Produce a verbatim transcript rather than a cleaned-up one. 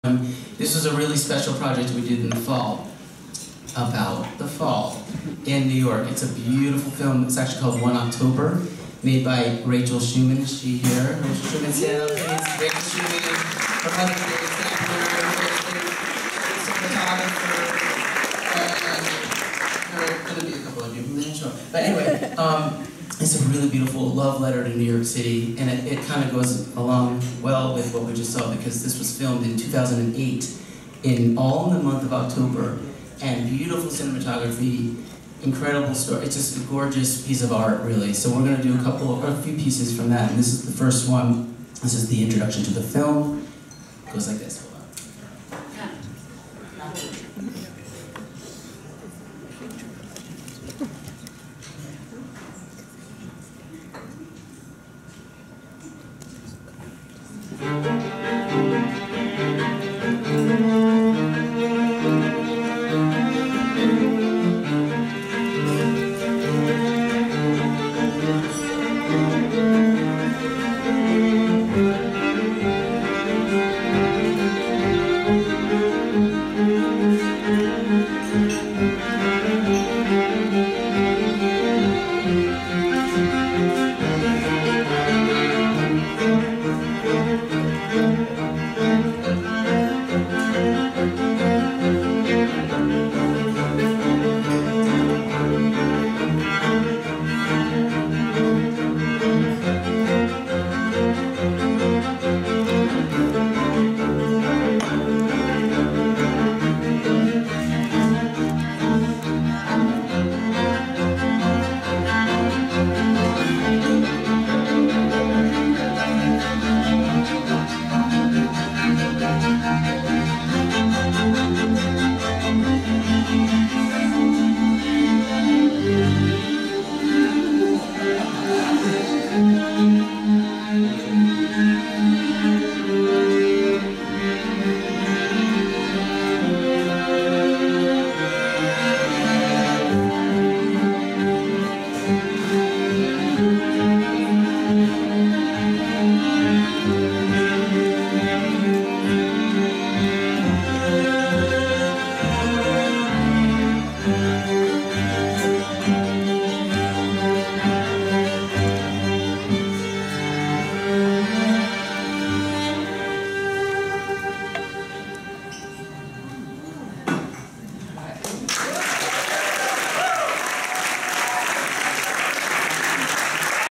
This was a really special project we did in the fall about the fall in New York. It's a beautiful film. It's actually called One October, made by Rachel Schumann. Is she here? Rachel Schumann, stand up, please. Rachel Schumann, her husband David Sackler, there are going to be a couple of you from the show. But anyway, um, it's a really beautiful love letter to New York City, and it, it kind of goes along well with what we just saw, because this was filmed in two thousand eight, in all in the month of October, and beautiful cinematography, incredible story. It's just a gorgeous piece of art, really. So we're going to do a couple, of, a few pieces from that, and this is the first one. This is the introduction to the film. It goes like this.